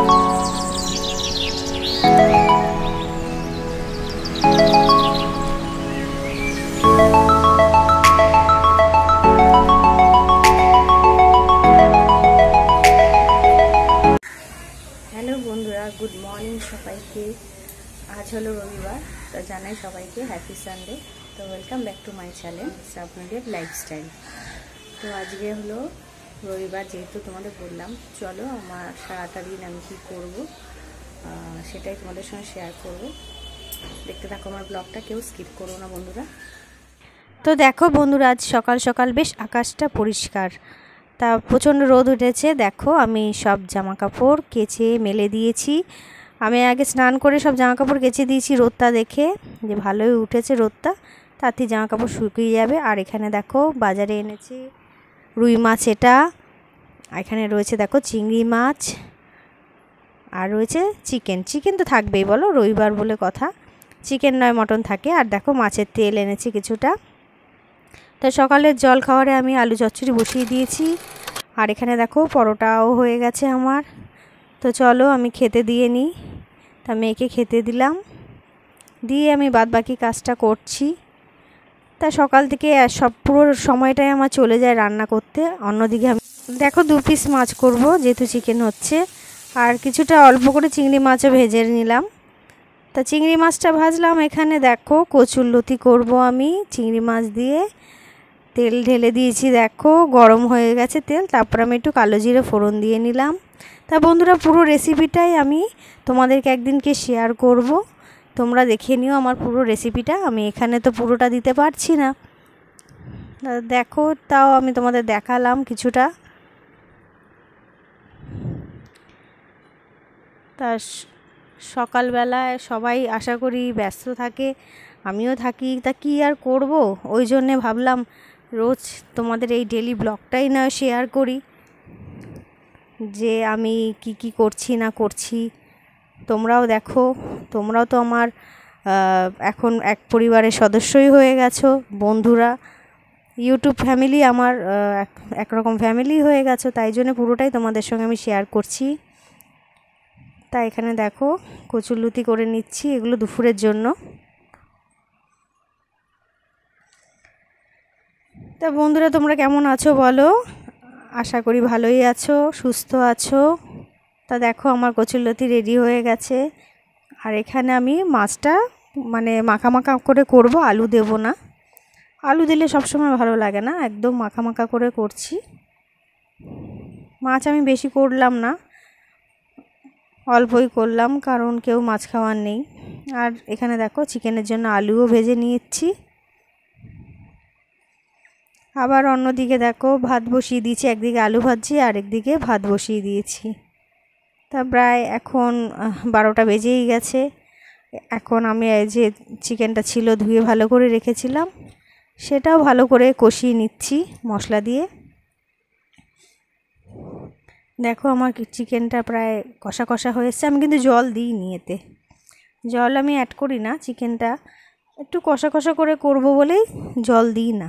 Good morning सबाइके आज hello रविवार तो जानाई सबाइके हैप्पी सानडे। तो welcome back to my channel सापनाडेर लाइफस्टाइल। तो आज के हलो रविवार जेहेतु तुम्हारे बोललाम चलो आमार साराटा दिन आमि कि करब सेटाई तुम्हादेर संगे शेयर करब। देखते थाको आमार ब्लगटा, केउ स्किप करो ना बंधुरा। तो देखो बंधुरा आज सकाल सकाल बेश आकाशटा परिष्कार, ता प्रचंड रोद उठेছে। देखो आमी सब জামা কাপড় কেচে মেলে দিয়েছি। আমি আগে স্নান করে সব জামা কাপড় কেচে দিয়েছি রোদটা দেখে যে ভালোই উঠেছে রোদটা, তাতে জামা কাপড় শুকিয়ে যাবে। আর এখানে দেখো বাজারে এনেছি রুই মাছ, এটা এখানে রয়েছে দেখো চিংড়ি মাছ, আর রয়েছে চিকেন। চিকেন তো থাকবেই বলো, রবিবার বলে কথা, চিকেন নয় মটন থাকে। আর দেখো মাছের তেল এনেছি কিছুটা। তো সকালের জল খাবারে আমি আলু চচ্চড়ি বসিয়ে দিয়েছি। আর এখানে দেখো পরোটাও হয়ে গেছে আমার। তো চলো আমি খেতে দিয়ে নিই। তা মেয়েকে খেতে দিলাম, দিয়ে আমি বাদ বাকি কাজটা করছি। তা সকাল থেকে সব পুরো সময়টাই আমার চলে যায় রান্না করতে। অন্যদিকে আমি দেখো 2 পিস মাছ করব যেহেতু চিকেন হচ্ছে, আর কিছুটা অল্প করে চিংড়ি মাছও ভেজে নিলাম। তা চিংড়ি মাছটা ভাজলাম। এখানে দেখো কচুরলতি করব আমি চিংড়ি মাছ দিয়ে। তেল ঢেলে দিয়েছি, দেখো গরম হয়ে গেছে তেল। তারপর আমি একটু কালো জিরে ফোড়ন দিয়ে নিলাম। তা বন্ধুরা পুরো রেসিপিটাই আমি তোমাদেরকে একদিনকে শেয়ার করব, তোমরা দেখে নিও আমার পুরো রেসিপিটা। আমি এখানে তো পুরোটা দিতে পারছি না, দেখো তাও আমি তোমাদের দেখালাম কিছুটা। তা সকালবেলায় সবাই আশা করি ব্যস্ত থাকে, আমিও থাকি। তা কি আর করব, ওই জন্যে ভাবলাম রোজ তোমাদের এই ডেলি ব্লগটাই না শেয়ার করি, যে আমি কি করছি না করছি। তোমরাও দেখো, তোমরাও তো আমার এখন এক পরিবারের সদস্যই হয়ে গেছো, বন্ধুরা, ইউটিউব ফ্যামিলি আমার একরকম ফ্যামিলি হয়ে গেছো। তাই জন্য পুরোটাই তোমাদের সঙ্গে আমি শেয়ার করছি। তা এখানে দেখো কচুরলতি করে নিচ্ছি, এগুলো দুপুরের জন্য। তা বন্ধুরা তোমরা কেমন আছো বলো, আশা করি ভালোই আছো, সুস্থ আছো। তা দেখো আমার কচুরলতি রেডি হয়ে গেছে। আর এখানে আমি মাছটা মানে মাখা মাখা করে করব, আলু দেব না। আলু দিলে সবসময় ভালো লাগে না, একদম মাখা মাখা করে করছি। মাছ আমি বেশি করলাম না, অল্পই করলাম, কারণ কেউ মাছ খাওয়ার নেই। আর এখানে দেখো চিকেনের জন্য আলুও ভেজে নিয়েছি। আবার অন্যদিকে দেখো ভাত বসিয়ে দিয়েছি, একদিকে আলু ভাজছি আর একদিকে ভাত বসিয়ে দিয়েছি। তা প্রায় এখন 12টা বেজেই গেছে। এখন আমি যে চিকেনটা ছিল ধুয়ে ভালো করে রেখেছিলাম, সেটাও ভালো করে কষিয়ে নিচ্ছি মশলা দিয়ে। দেখো আমার চিকেনটা প্রায় কষা কষা হয়েছে। আমি কিন্তু জল দিইনি, এতে জল আমি অ্যাড করি না, চিকেনটা একটু কষা কষা করে করব বলেই জল দিই না।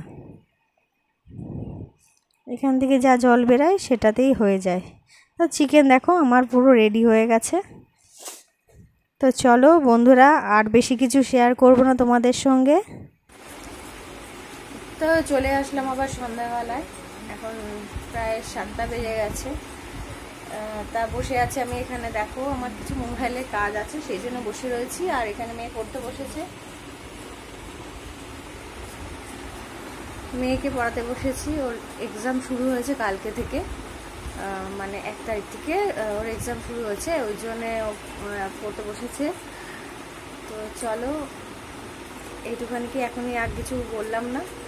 এখান থেকে যা জল বেরায় সেটাতেই হয়ে যায়। তো চিকেন দেখো আমার পুরো রেডি হয়ে গেছে। তো চলো বন্ধুরা আর বেশি কিছু শেয়ার করব না তোমাদের সঙ্গে। তো চলে আসলাম আবার সন্ধ্যাবেলায়, এখন প্রায় 7টা বেজে গেছে। তা বসে আছে আমি এখানে, দেখো আমার কিছু মোবাইলে কাজ আছে সেই জন্য বসে রয়েছি। আর এখানে মেয়ে পড়তে বসেছে, মেয়েকে পড়াতে বসেছি। ওর এক্সাম শুরু হয়েছে কালকে থেকে, মানে 1 তারিখ থেকে ওর এক্সাম শুরু হয়েছে, ওই জন্যে পড়তে বসেছে। তো চলো এইটুখানি কি এখনই আর কিছু বললাম না।